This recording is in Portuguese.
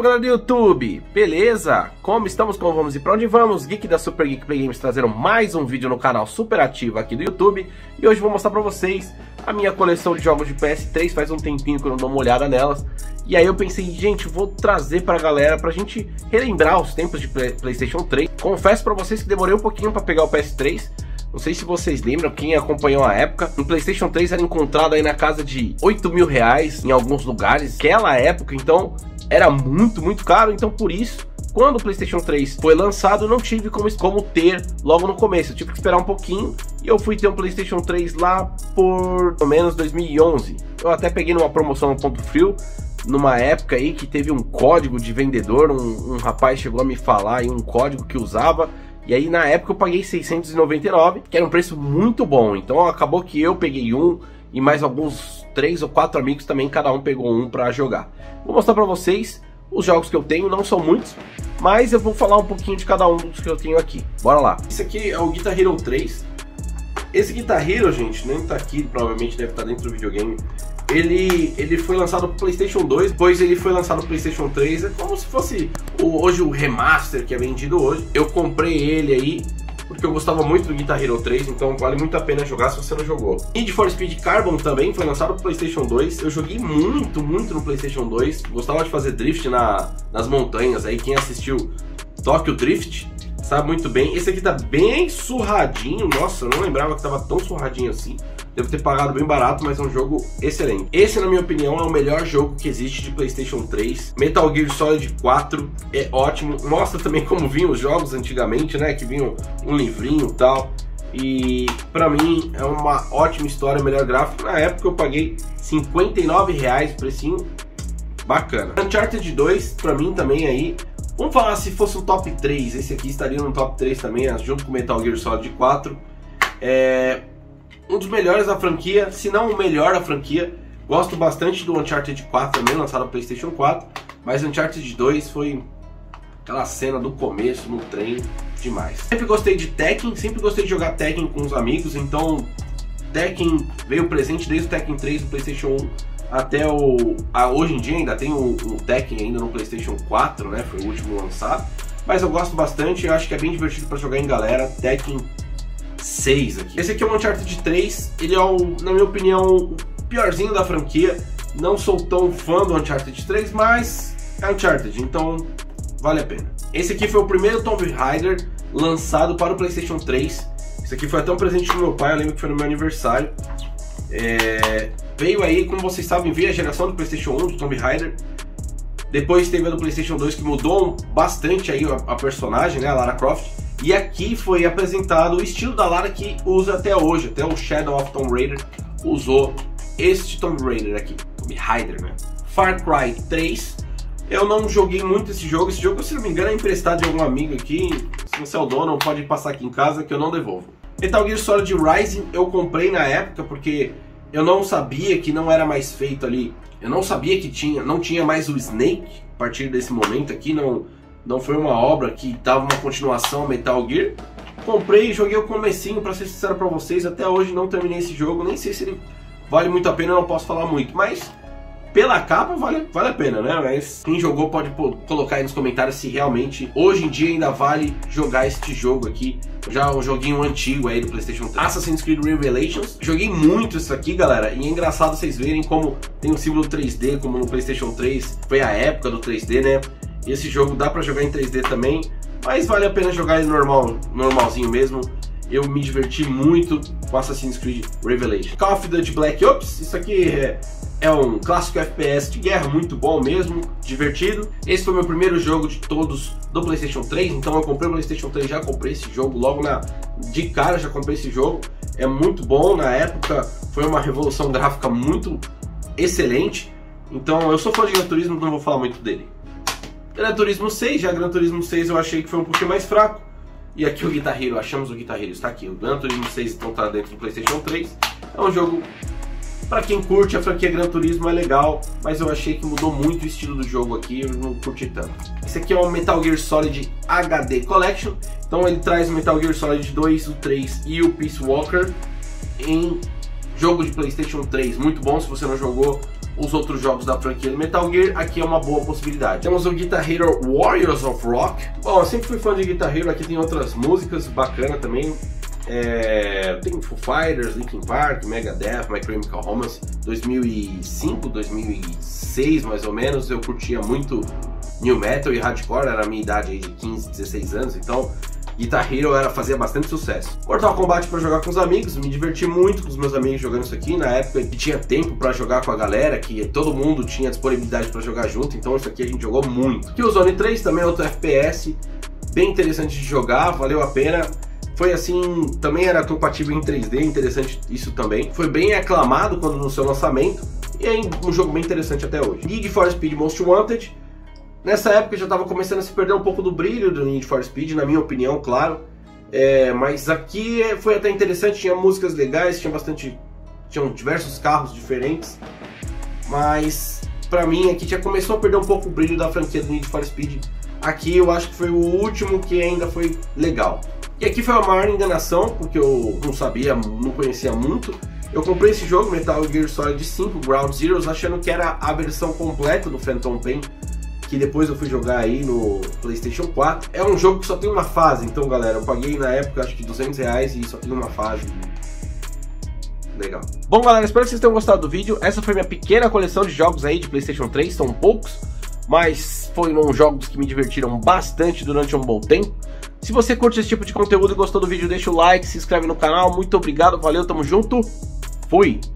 galera do YouTube, beleza? Como estamos, como vamos e pra onde vamos? Geek da Super Geek Play Games trazendo mais um vídeo no canal super ativo aqui do YouTube. E hoje vou mostrar pra vocês a minha coleção de jogos de PS3, faz um tempinho que eu não dou uma olhada nelas. E aí eu pensei, gente, vou trazer pra galera pra gente relembrar os tempos de PlayStation 3. Confesso pra vocês que demorei um pouquinho pra pegar o PS3. Não sei se vocês lembram, quem acompanhou a época, o PlayStation 3 era encontrado aí na casa de 8 mil reais em alguns lugares. Naquela época, então, era muito caro. Então, por isso, quando o PlayStation 3 foi lançado, eu não tive como ter logo no começo. Eu tive que esperar um pouquinho e eu fui ter um PlayStation 3 lá por pelo menos 2011. Eu até peguei numa promoção no Ponto Frio, numa época aí que teve um código de vendedor, um rapaz chegou a me falar aí um código que usava. E aí na época eu paguei 699, que era um preço muito bom. Então acabou que eu peguei um e mais alguns 3 ou 4 amigos também, cada um pegou um pra jogar. Vou mostrar pra vocês os jogos que eu tenho, não são muitos, mas eu vou falar um pouquinho de cada um dos que eu tenho aqui. Bora lá. Esse aqui é o Guitar Hero 3. Esse Guitar Hero, gente, nem tá aqui, provavelmente deve estar dentro do videogame. Ele foi lançado pro PlayStation 2, depois ele foi lançado pro PlayStation 3, é como se fosse hoje o remaster que é vendido hoje. Eu comprei ele aí porque eu gostava muito do Guitar Hero 3, então vale muito a pena jogar se você não jogou. Need for Speed Carbon também foi lançado pro PlayStation 2, eu joguei muito no PlayStation 2, gostava de fazer drift nas montanhas aí, quem assistiu Tokyo Drift sabe muito bem. Esse aqui tá bem surradinho, nossa, eu não lembrava que tava tão surradinho assim. Devo ter pagado bem barato, mas é um jogo excelente. Esse, na minha opinião, é o melhor jogo que existe de PlayStation 3. Metal Gear Solid 4 é ótimo. Mostra também como vinham os jogos antigamente, né? Que vinham um livrinho e tal. E pra mim é uma ótima história, melhor gráfico. Na época eu paguei R$59, precinho bacana. Uncharted 2, pra mim também aí. Vamos falar se fosse um top 3. Esse aqui estaria no top 3 também, junto com Metal Gear Solid 4. Um dos melhores da franquia, se não o melhor da franquia. Gosto bastante do Uncharted 4 também, lançado no PlayStation 4. Mas Uncharted 2 foi aquela cena do começo, no trem, demais. Sempre gostei de Tekken, sempre gostei de jogar Tekken com os amigos. Então Tekken veio presente desde o Tekken 3 do PlayStation 1 até hoje em dia. Ainda tem o Tekken ainda no PlayStation 4, né? Foi o último lançado. Mas eu gosto bastante, eu acho que é bem divertido para jogar em galera. Tekken 6 aqui. Esse aqui é o Uncharted 3, ele é na minha opinião, o piorzinho da franquia. Não sou tão fã do Uncharted 3, mas é Uncharted, então vale a pena. Esse aqui foi o primeiro Tomb Raider lançado para o PlayStation 3. Esse aqui foi até um presente do meu pai, eu lembro que foi no meu aniversário. Veio aí, como vocês sabem, veio a geração do PlayStation 1, do Tomb Raider. Depois teve a do PlayStation 2, que mudou bastante aí a personagem, né, a Lara Croft. E aqui foi apresentado o estilo da Lara que usa até hoje, até o Shadow of Tomb Raider usou este Tomb Raider aqui, Tomb Raider, né? Far Cry 3, eu não joguei muito esse jogo, se não me engano é emprestado de algum amigo aqui, se você é o dono pode passar aqui em casa que eu não devolvo. Metal Gear Solid Rising eu comprei na época porque eu não sabia que não era mais feito ali, eu não sabia que não tinha mais o Snake a partir desse momento aqui, não foi uma obra que dava uma continuação ao Metal Gear. Comprei e joguei o comecinho, pra ser sincero pra vocês. Até hoje não terminei esse jogo, nem sei se ele vale muito a pena, eu não posso falar muito. Mas pela capa vale a pena, né? Mas quem jogou pode colocar aí nos comentários se realmente hoje em dia ainda vale jogar este jogo aqui. Já um joguinho antigo aí do PlayStation 3. Assassin's Creed Revelations. Joguei muito isso aqui, galera. E é engraçado vocês verem como tem um símbolo 3D, como no PlayStation 3. Foi a época do 3D, né? Esse jogo dá pra jogar em 3D também, mas vale a pena jogar ele normalzinho mesmo. Eu me diverti muito com Assassin's Creed Revelations. Call of Duty Black Ops, isso aqui é um clássico FPS de guerra muito bom mesmo, divertido. Esse foi meu primeiro jogo de todos do PlayStation 3, então eu comprei o PlayStation 3, já comprei esse jogo logo de cara, já comprei esse jogo. É muito bom, na época foi uma revolução gráfica muito excelente. Então eu sou fã de Gran Turismo, não vou falar muito dele. Gran Turismo 6, já Gran Turismo 6 eu achei que foi um pouquinho mais fraco. E aqui o Guitar Hero, achamos o Guitar Hero, está aqui. O Gran Turismo 6 então tá dentro do PlayStation 3. É um jogo, pra quem curte a franquia Gran Turismo é legal, mas eu achei que mudou muito o estilo do jogo aqui, eu não curti tanto. Esse aqui é o Metal Gear Solid HD Collection. Então ele traz o Metal Gear Solid 2, o 3 e o Peace Walker em jogo de PlayStation 3. Muito bom, se você não jogou, os outros jogos da franquia do Metal Gear, aqui é uma boa possibilidade. Temos o Guitar Hero Warriors of Rock. Bom, eu sempre fui fã de Guitar Hero, aqui tem outras músicas bacanas também. Tem Foo Fighters, Linkin Park, Megadeth, My Chemical Romance. 2005, 2006 mais ou menos, eu curtia muito New Metal e Hardcore, era a minha idade aí de 15, 16 anos, então Guitar Hero fazia bastante sucesso. Mortal Kombat para jogar com os amigos, me diverti muito com os meus amigos jogando isso aqui, na época que tinha tempo para jogar com a galera, que todo mundo tinha disponibilidade para jogar junto, então isso aqui a gente jogou muito. Killzone 3 também é outro FPS, bem interessante de jogar, valeu a pena. Foi assim, também era compatível em 3D, interessante isso também. Foi bem aclamado quando no seu lançamento, e é um jogo bem interessante até hoje. Need for Speed Most Wanted. Nessa época já estava começando a se perder um pouco do brilho do Need for Speed, na minha opinião, claro. Mas aqui foi até interessante, tinha músicas legais, tinham diversos carros diferentes. Mas pra mim aqui já começou a perder um pouco o brilho da franquia do Need for Speed. Aqui eu acho que foi o último que ainda foi legal. E aqui foi a maior enganação, porque eu não sabia, não conhecia muito. Eu comprei esse jogo, Metal Gear Solid 5 Ground Zeroes, achando que era a versão completa do Phantom Pain, que depois eu fui jogar aí no PlayStation 4. É um jogo que só tem uma fase, então galera, eu paguei na época acho que R$200 e só tem uma fase. Legal. Bom galera, espero que vocês tenham gostado do vídeo. Essa foi minha pequena coleção de jogos aí de PlayStation 3, são poucos, mas foram jogos que me divertiram bastante durante um bom tempo. Se você curte esse tipo de conteúdo e gostou do vídeo, deixa o like, se inscreve no canal. Muito obrigado, valeu, tamo junto, fui!